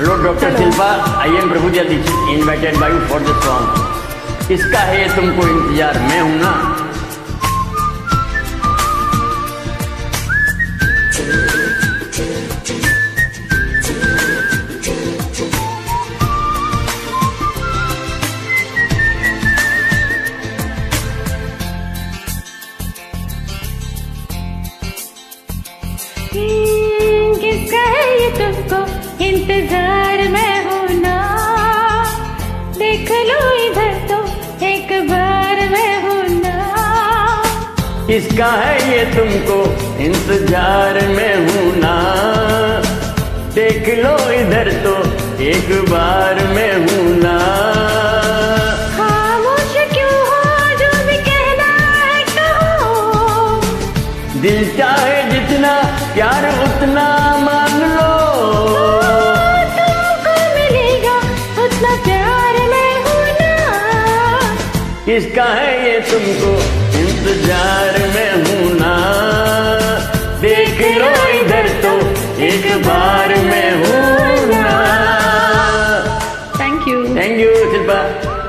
Hello doctor Shilpa, I am Prabhudev Dixit invited by you for the song. इसका है तुमको इंतजार, मैं हूं ना। किसका है ये तुमको इंतजार में हूं ना। देख लो इधर तो एक बार मैं हूं ना। किसका है ये तुमको इंतजार में हूं ना। देख लो इधर तो एक बार मैं हूं ना। खामोश क्यों हो, जो भी कहना है कहो। दिल चाहे जितना प्यार उतना मान लो। तुमको मिलेगा उतना प्यार मैं हूं ना। किसका है ये तुमको इंतजार में हूं ना। देख लो इधर तो एक बार मैं हूं ना। Thank you Shilpa.